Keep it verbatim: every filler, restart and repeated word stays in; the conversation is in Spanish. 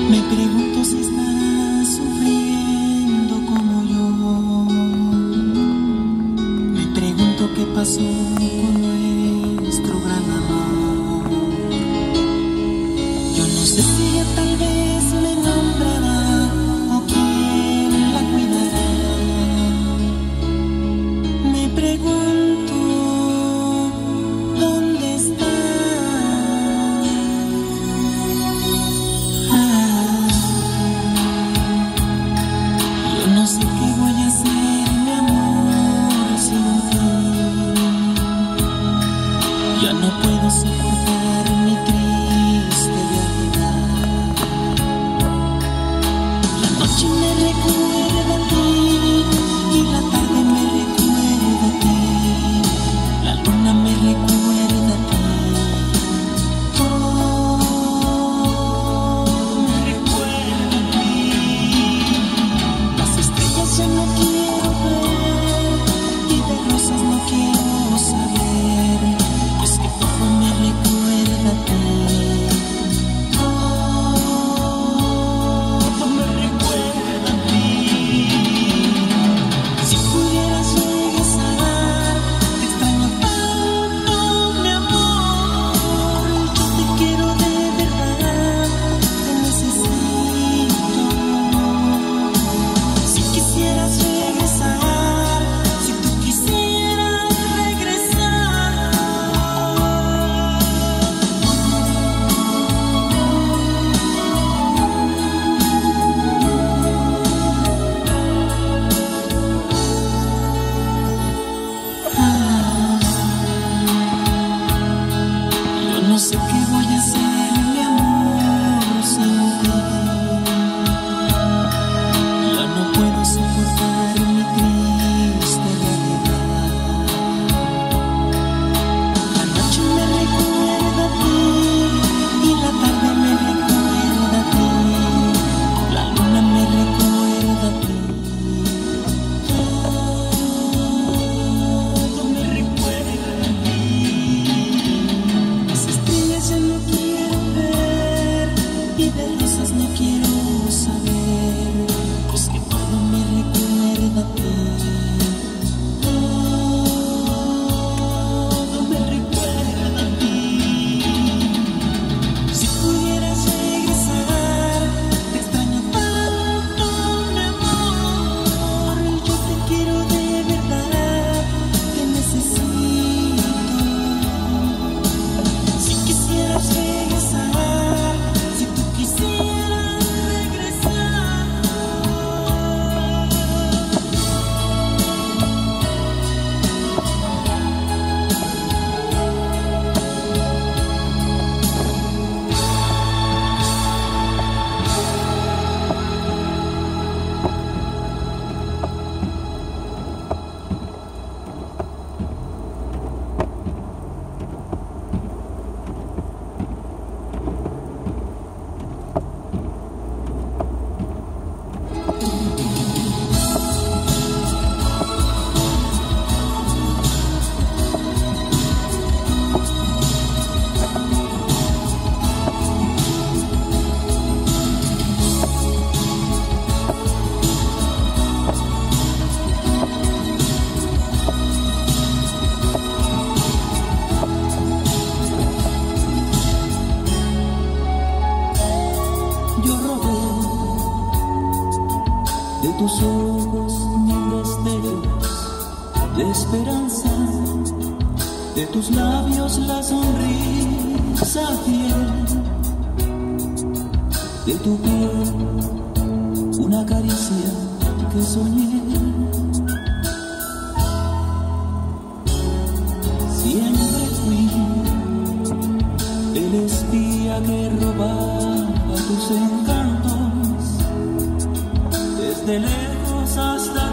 Me pregunto si estás sufriendo como yo. Me pregunto qué pasó con nuestro gran amor. Yo no sé si ella tal vez me nombrará o quién la cuidará. Me pregunto dónde está. No sé qué voy a hacer, mi amor, sin ti. Ya no puedo soportar mi triste realidad. La noche me recuerda a ti y la tarde me recuerda a ti. La luna me recuerda a ti. Todo me recuerda a ti. Las estrellas ya no quiero ver y de rosas no quiero saber. Es que todo me recuerda a ti. Todo me recuerda a ti. Si pudieras regresar, te extraño tanto, mi amor. Yo te quiero de verdad, te necesito. Si quisieras regresar, si tú quisieras regresar. Ah, yo no sé qué voy a hacer, mi amor, sin ti. Ya no puedo soportar mi triste realidad. La noche me recuerda a ti y la tarde me recuerda a ti. La luna me recuerda a ti. Todo me recuerda a ti. Las estrellas ya no quiero ver y de rosas no quiero saber. Es que todo me recuerda a ti. Todo me recuerda a ti. Si pudieras regresar, te extraño tanto, mi amor. Yo te quiero de verdad, te necesito. Si quisieras regresar, si tú quisieras regresar. Yo robé de tus ojos mil destellos de esperanza, de tus labios la sonrisa fiel, de tu piel una caricia que soñé. Siempre fui el espía que robaba tus encantos, desde lejos hasta